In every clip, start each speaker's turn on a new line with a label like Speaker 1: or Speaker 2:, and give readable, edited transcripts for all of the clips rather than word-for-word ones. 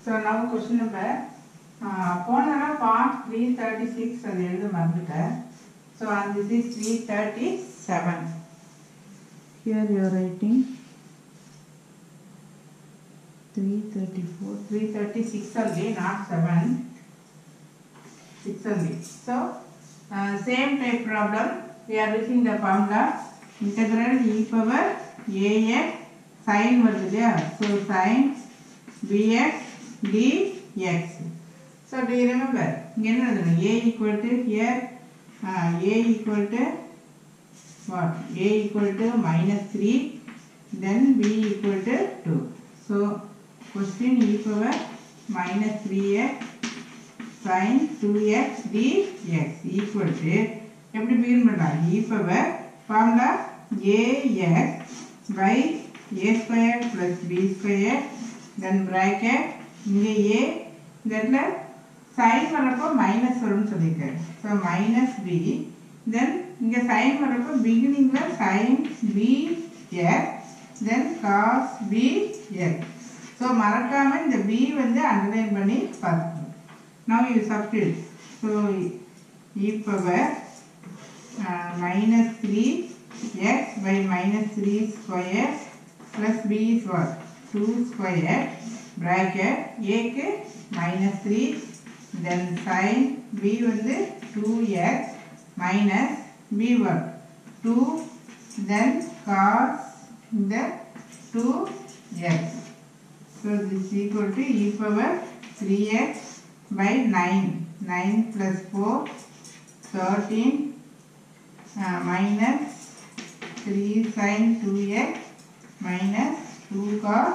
Speaker 1: So now question number போனனா part 336 அது எழுத மறந்துட்டேன். So and this is 337. Here you are writing 334, 336 only, not 7. 6 only. So same type problem. We are using the formula integral e power ax sin வருது இல்லையா? So sin bx dx. So do you remember? இங்க என்ன எழுதணும்? A equal to here A equal to what? A equal to minus 3, then B equal to 2. So question e power minus 3x sin 2x dx equal to எப்படி begin பண்ணலாம்? E power formula ax by a square plus b square then bracket இங்க a இதெல்ல sin வரப்போ minus வரும்னு சொல்லிருக்கேன். So minus b then இங்க sin வரப்போ beginningல sin bx then cos bx. So மறக்காம இந்த b வந்து அண்டர்லைன் பண்ணி பார்க்கணும். Now you substitute. So e power minus 3x by minus 3 square plus b is what? 2 square bracket a க்கு minus 3 then sin b வந்து 2x minus b what? 2 then cos the 2x. So this is equal to e power 3x by 9. 9 plus 4 13 minus 3 sin 2x minus 2 cos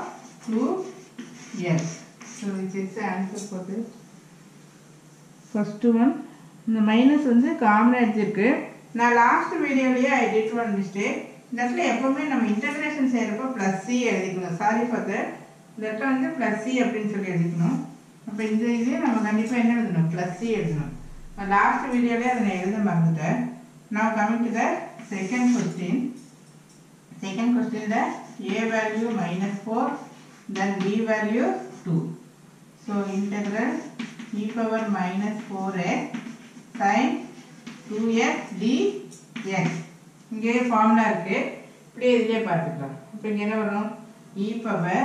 Speaker 1: 2x. So which is the answer for this? First one, the minus வந்து காமனா எடுத்துருக்கு. நான் last வீடியோலயே I did one mistake. இந்த இடத்துல எப்பவுமே நம்ம integration செய்யறப்ப plus c எழுதிக்கணும். Sorry for that. இந்த இடத்துல வந்து plus c அப்படின்னு சொல்லி எழுதிக்கணும். அப்ப இந்த இதுல நம்ம கண்டிப்பா என்ன எழுதணும்? plus c எழுதணும். லாஸ்ட் வீடியோலயே அதை நான் எழுத மறந்துட்டேன். Now coming to the second question. Second question the a value minus 4 then b value 2. So integral e power minus 4x sin 2x dx. இங்கே ஃபார்முலா இருக்கு. இப்படி இதுலயே பார்த்துக்கலாம். இப்போ இங்க என்ன வரும்? e power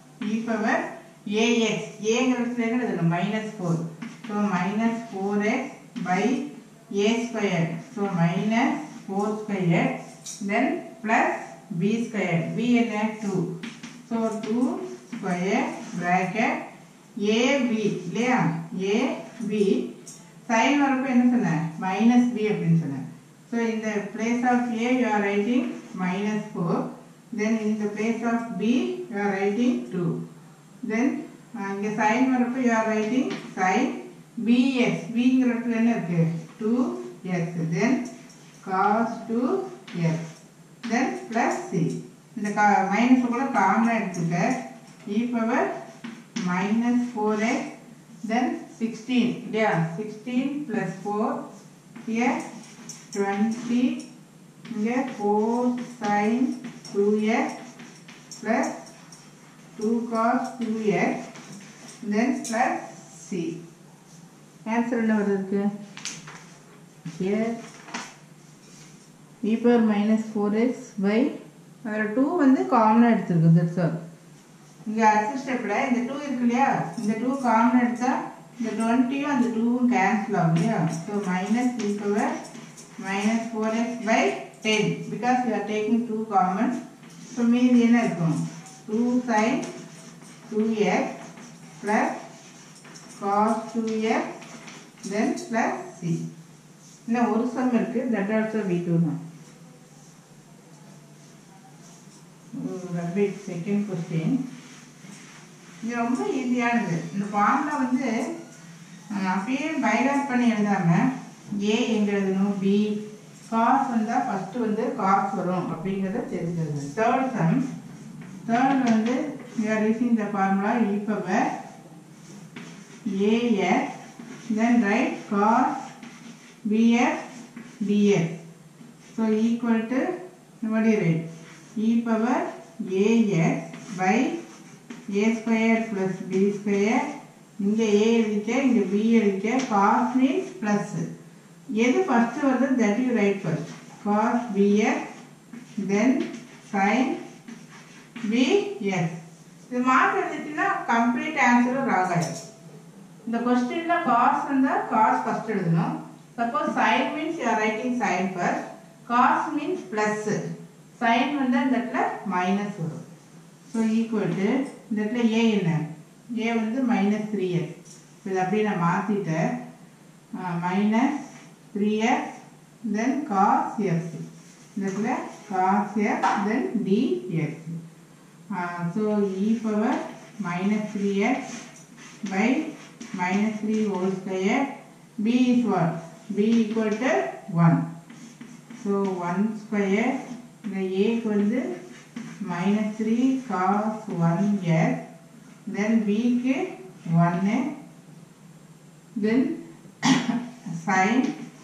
Speaker 1: ax ங்கிறதுல என்ன எழுதணும்? -4. So -4x by a square. So minus 4 square then plus b square. b என்ன 2. So 2 square bracket ab இல்லையா? ab sin வரப்போ என்ன சொன்ன? minus b அப்படின்னு சொன்ன. So in the place of a you are writing -4. Then in the place of b you are writing 2. Then இங்க sin வரப்போ you are writing sin bx. b ங்கிறதுல என்ன இருக்கு? 2x then cos 2x then plus c. இந்த minus கூட காமனா எடுத்துக்க. e power minus 4x then 16 இல்லையா? 16 plus 4 here 20 இங்க 4 sin 2x plus 2 cos 2x then plus c. Answer என்ன வருது? Here e power minus 4x by அதில் 2 வந்து காமனா எடுத்துருக்கு. that's all. இங்கே அடுத்த ஸ்டெப்பில் இந்த 2 இருக்கு இல்லையா? இந்த 2 காமனா எடுத்தா இந்த 20யும் அந்த 2வும் கேன்சல் ஆகும் இல்லையா? So minus e power minus 4x by 10 because we are taking 2 common. So மீதி என்ன இருக்கும்? 2 sin 2x plus cos 2x then plus c. இன்னும் ஒரு சம் இருக்கு. that also we do now. Repeat second question. இது ரொம்ப ஈஸியானது. இந்த ஃபார்முலா வந்து அப்படியே பைகாட் பண்ணி எழுதாம a எங்க எழுதணும்? b cos வந்தா ஃபர்ஸ்ட் வந்து cos வரும் அப்படிங்கறத தெரிஞ்சுக்கணும். third sum. third வந்து we are using the formula e power ax then write cos bx dx. So equal to what do you write? e power ax by a square plus b square. இங்கே a எழுதிக்க இங்கே b எழுதிக்க. cos means plus. எது first வருது that you write first. cos bx then sin bx. இது மாற்றி எழுதிட்டீங்கன்னா complete answer wrong ஆயிடும். இந்த கொஸ்டின்ல cos வந்தா cos first எழுதணும். Suppose sin means you are writing sin first. Cos means plus. Sin வந்தா இந்த இடத்துல minus வரும். So equal to இந்த இடத்துல a என்ன? a வந்து minus 3x. இது அப்படியே நான் மாத்திட்டேன். minus 3x then cos x. இந்த இடத்துல cos x then dx. So e power minus 3x by minus 3 whole square. B is what? B equal to 1. So 1 square. The a வந்து minus 3 cos 1x. Then b க்கு 1. Then sin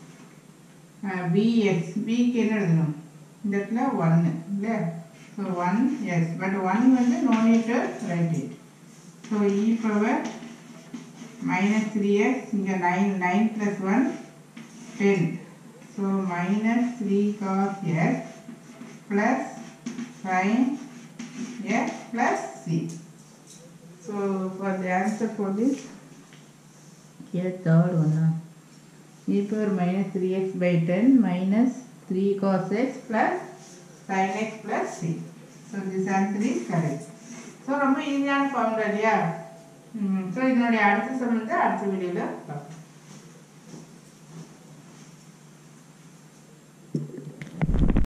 Speaker 1: bx. b க்கு என்ன எழுதணும்? இந்த இடத்துல 1 இல்லையா? So 1 yes. But 1 வந்து no need to write it. So e power minus 3x. இங்க 9 plus 1 10. So minus 3 cos x plus sin x plus c. So for the answer for this, here third one. E power minus 3x by 10 minus 3 cos x plus sin x plus c. So this answer is correct. So ரொம்ப ஈஸியான formula இல்லையா? So இதனுடைய அடுத்த some வந்து அடுத்த வீடியோவில் பார்ப்போம்.